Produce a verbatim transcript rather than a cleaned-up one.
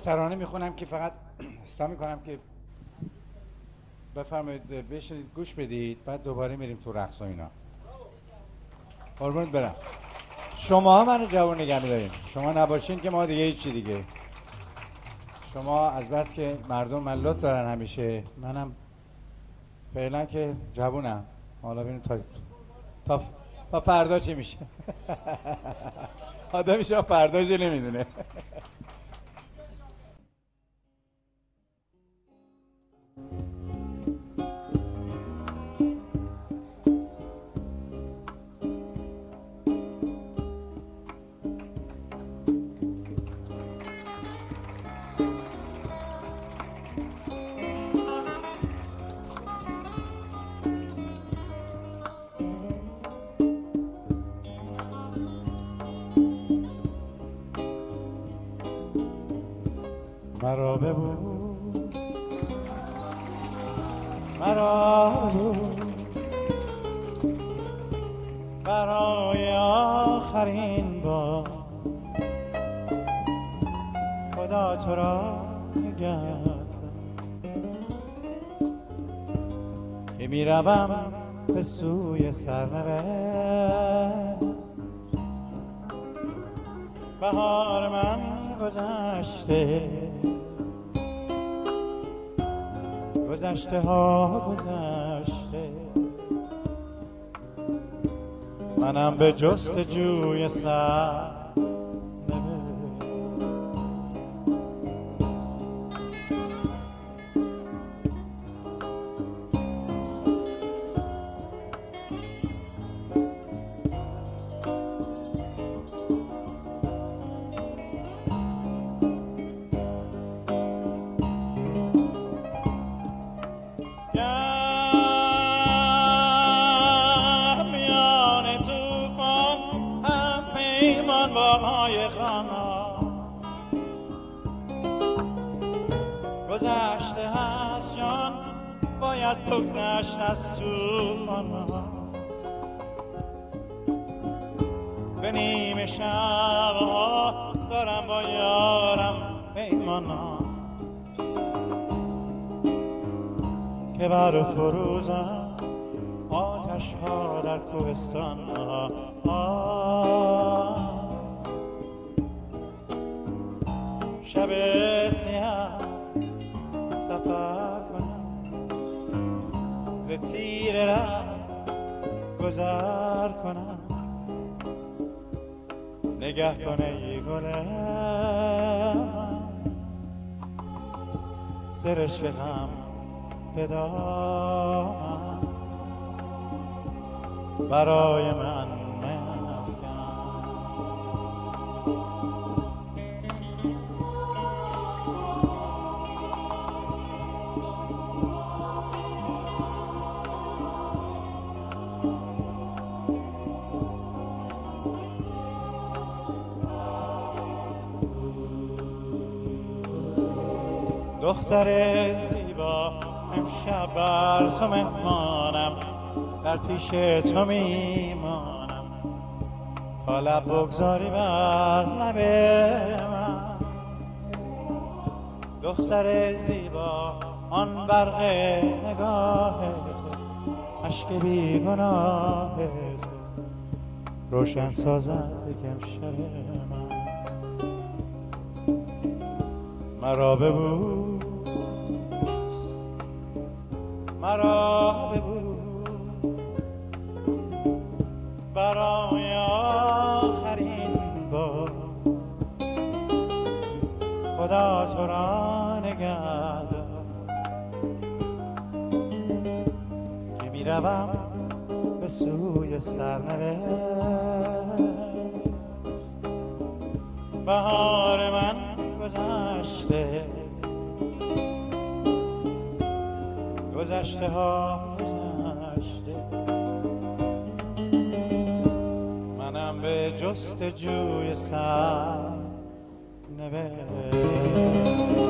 ترانه میخونم که فقط اصلاح میکنم که بفرمایید بشینید گوش بدید، بعد دوباره میریم تو رقص و اینا. قربونت برم. شما منو جوان نگه می‌دارین، شما نباشین که ما دیگه هیچی دیگه. شما از بس که مردم من لطف دارن همیشه، منم فعلا که جوونم. حالا ببینیم تا تا تا فردا چی میشه. آدم میشه فردا چی نمیدونه. مرا ببود مرا ببود برای آخرین بار، خدا تو را نگهدار که میروم به سوی سرنوشت. بهار من گذشته، گذشته ها گذشته، منم به جستجوی سر گذشته از جان باید بگذشت از طوفان ها. به نیمه شبها دارم با یارم پیمانا که بر فروزم آتش ها در کوهستان ها. شب سیاه سفر کنم ز تیر ره گذر کنم، نگه کنه ای گل من سرش غم به دامن برای من دختر زیبا امشب بر تو مهمانم، در پیش تو میمانم تا لب بگذاری بر لب من. دختر زیبا آن برق نگاه تو، اشک بی گناه تو روشن سازد امشب من. مرا ببوس مرا ببوس برای آخرین بار، خدا تو را نگهدار که میروم به سوی سرنوشت. بهار من گذشته، گذشته ها گذشته، منم به جستجوی سر نوشت.